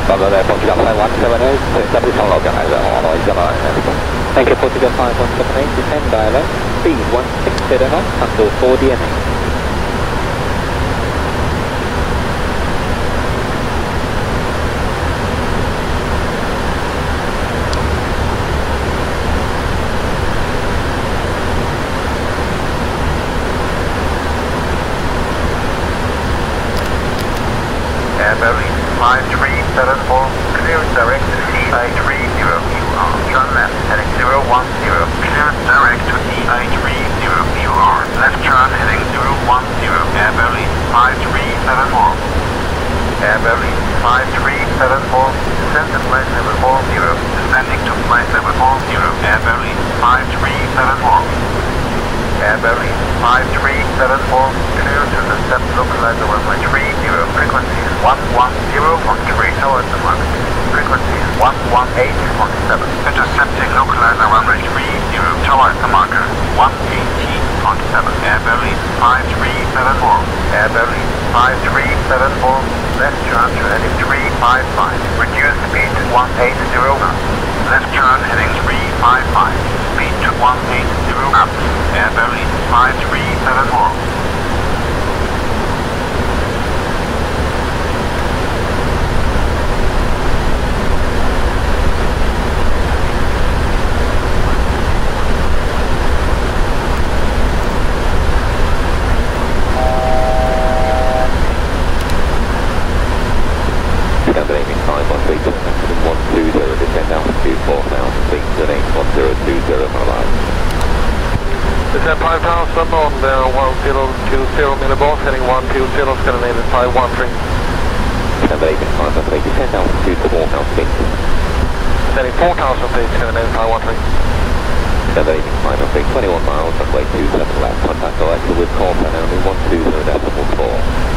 Bravo there, Portugal 5178, W 落緊係啦，我來一來。Thank you, Portugal 5178, descend dialect, speed 160 knots until 4 DNA. Berlin 5374, clear direct to CI30 QR. Turn left, heading 010. Clear direct to CI30 QR. Left turn heading 010. Air Berlin 5374. Air Berlin 5374, descend to flight level 40. Descending to flight level 40. Air Berlin 5374. Air Berlin 5374, clear to the step localizer runway 30, frequencies 110.3 towards the mark. Frequencies 118.7. Intercepting localizer runway 30 towards the marker 118.7. Air Berlin 5374. Air Berlin 5374, left turn to heading 355. Reduce speed to 180 knots. Left turn heading 355. Speed to 180 knots. Air Berlin 5374. Descend 5000 on 1020 millibar, heading 120, Scandinavian 513. Number 85, descend altitude to 4,000 feet. Descending 4,000 feet, Scandinavian 513. Number 85, 21 miles, runway 27 left, contact directly with call plan only 120.4.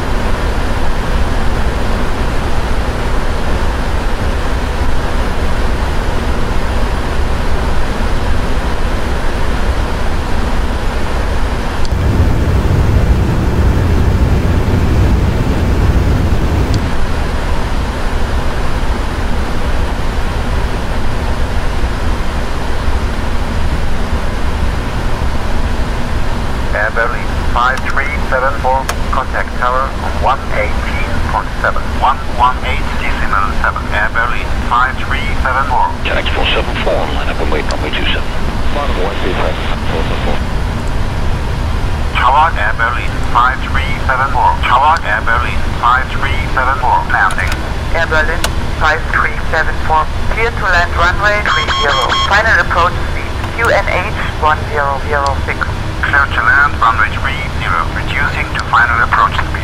Berlin 5374, contact tower on 118.7. 118.7. Air Berlin 5374. Tax 474, line up and wait runway 27. 127, Tower Air Berlin 5374. Tower Air Berlin 5374. Landing. Air Berlin 5374, clear to land runway 30. Final approach speed QNH 1006. Clear to land runway 30, reducing to final approach speed.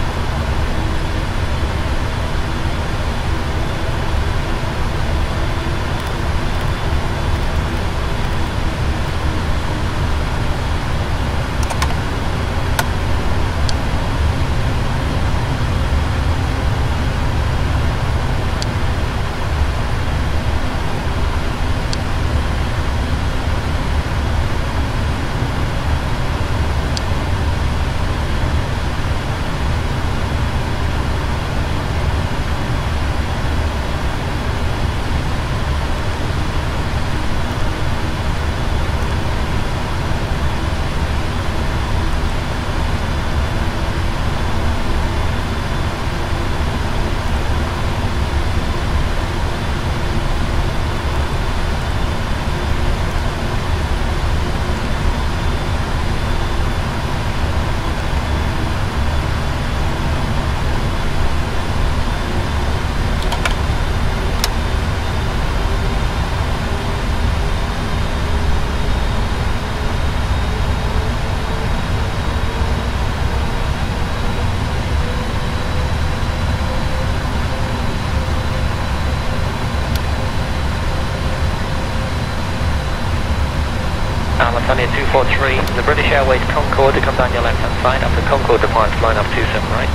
Alitalia 243, the British Airways Concorde to come down your left hand side after Concorde departs, line up 27 right.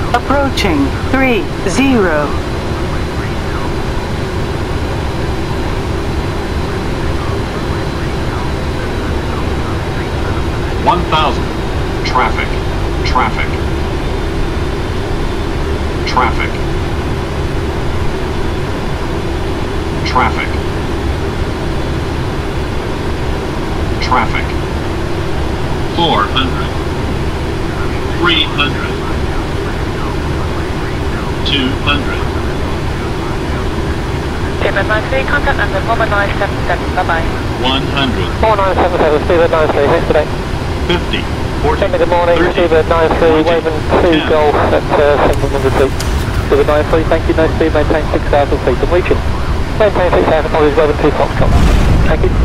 Approaching 30. 1,000. Traffic. Traffic. Traffic. Traffic. Traffic. 400. 300. 200. Cleveland 93, contact number 4977, bye-bye. 100. 4977, Steven 93, thanks today. 50. 40. Good morning, 30, Steven 93, 20, Waving 2 10. Golf at 700 feet. Steven 93, thank you, no speed, maintain 6,000 feet. I'm reaching. Maintain 6,000 feet, Waving 2 Foxtrot. Thank you.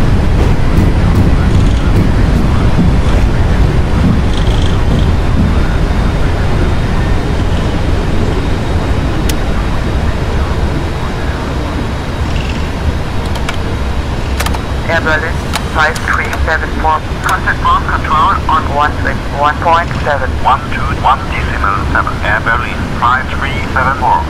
Air Berlin 5374. Contact ground control on 1.7. 121.7. Air Berlin 5374.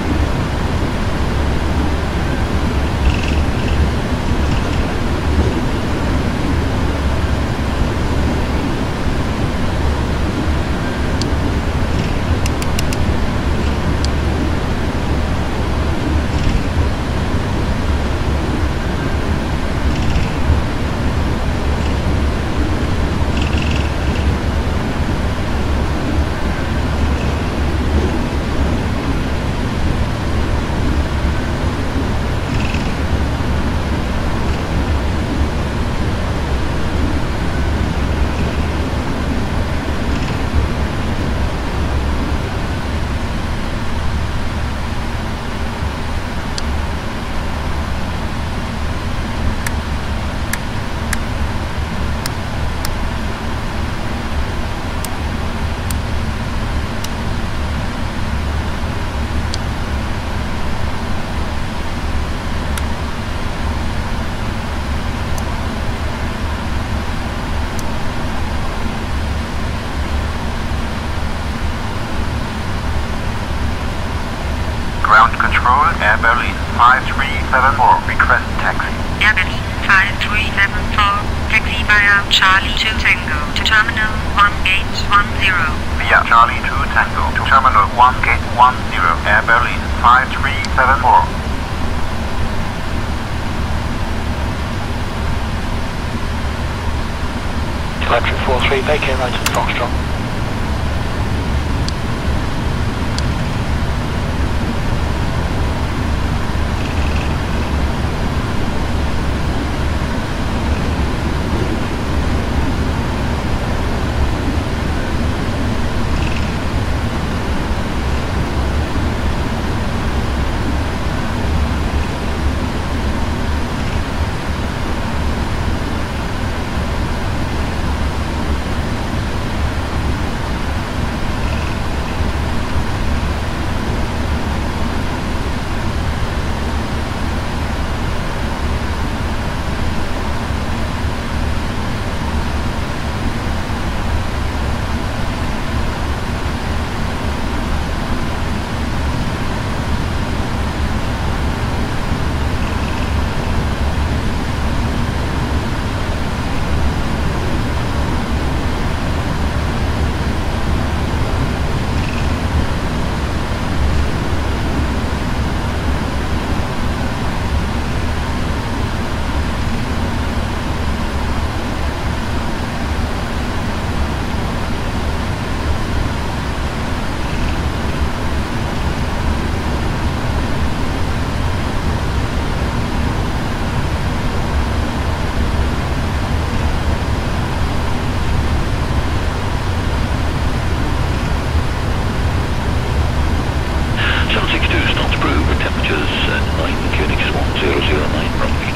Ground control, Air Berlin 5374. Request taxi. Air Berlin 5374. Taxi via Charlie 2 Tango to Terminal 1810. Via Charlie 2 Tango to Terminal 1810. Air Berlin 5374. Electric 43, vacate right to Foxtrot. Temperatures 9 Phoenix 1009 runway